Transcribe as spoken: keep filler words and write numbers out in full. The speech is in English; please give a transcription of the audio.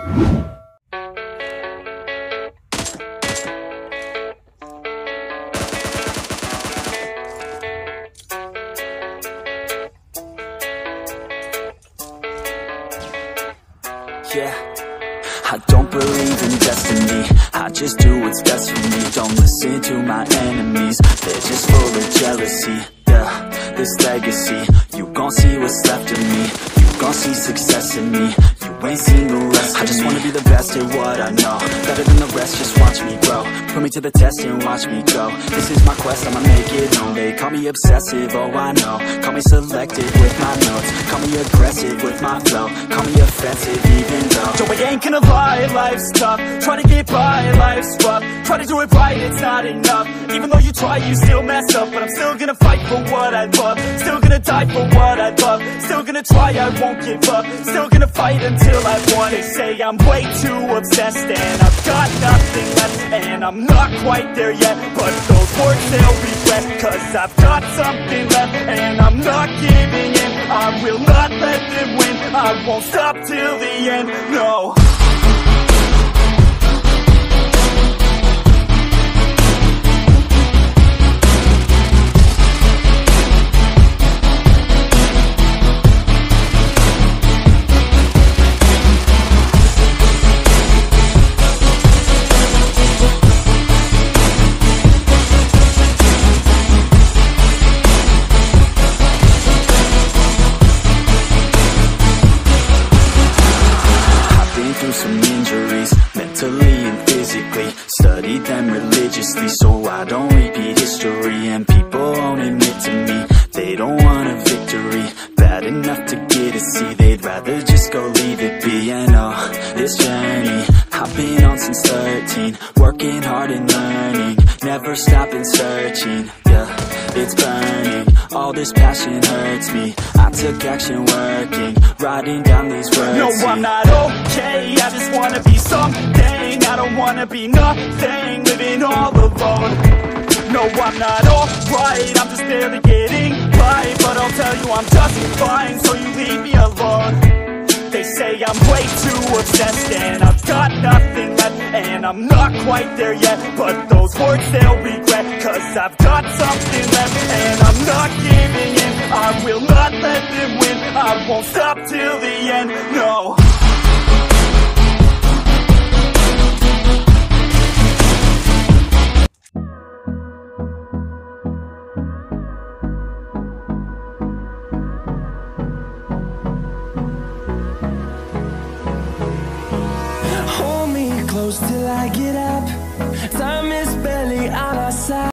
Yeah, I don't believe in destiny, I just do what's best for me. Don't listen to my enemies, they're just full of jealousy. Yeah, this legacy, you gon' see what's left of me. You gon' see success in me, you ain't seen the rest of me. I just wanna be the best at what I know, better than the rest, just watch me grow. Put me to the test and watch me go. This is my quest, I'ma make it known. They call me obsessive, oh I know. Call me selective with my notes, call me aggressive with my flow, call me offensive even though so I ain't gonna lie, life's tough. Try to get by, life's rough. Try to do it right, it's not enough. Even though you try, you still mess up. But I'm still gonna fight for what I love, still gonna die for what I love, still gonna try, I won't give up, still gonna fight until I won. They say I'm way too obsessed and I've got nothing left, and I'm not quite there yet, but those words they'll regret, cause I've got something left and I'm not giving in. I will not let them win, I won't stop till the end, no. Some injuries, mentally and physically, studied them religiously so I don't repeat history. And people won't admit to me they don't want a victory bad enough to get a C, they'd rather just go leave it be. And oh, this journey I've been on since thirteen, working hard and learning, never stopping searching. Yeah, it's burning, all this passion hurts me. I took action working, writing down these words. No, I'm not okay, I just wanna be something. I don't wanna be nothing, living all alone. No, I'm not alright, I'm just barely getting by, but I'll tell you I'm just fine, so you leave me alone. They say I'm way too obsessed and I've got nothing left, and I'm not quite there yet, but those words they'll regret, cause I've got something left and I'm not giving in. I will not let them win, I won't stop till the end, no. Hold me close till I get up,